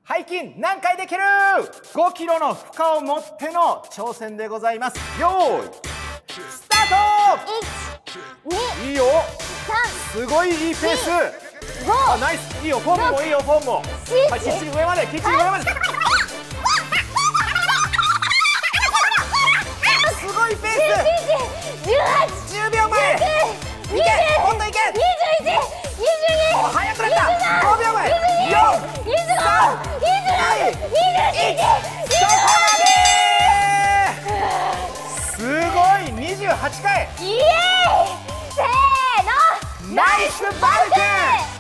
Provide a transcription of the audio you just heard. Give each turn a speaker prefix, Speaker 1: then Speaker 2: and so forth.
Speaker 1: 背筋何回できる ?5 キロの負荷を持っての挑戦でございます。よーいスタート。
Speaker 2: 1、2、
Speaker 1: いいよ、
Speaker 2: 3、
Speaker 1: すごいいいペース。
Speaker 2: 5、
Speaker 1: あ、ナイス、いいよ、フォームもいいよ、フォームも。はい、きっちり上まで、きっちり上まで。すごいペース。10秒前。いけ、もっといけ。
Speaker 2: 21、22、
Speaker 1: 早くなった。5秒前。4、3、2、1、そこまで。すごい、28回。
Speaker 2: イエーイ。せーの、
Speaker 1: ナイスバルク。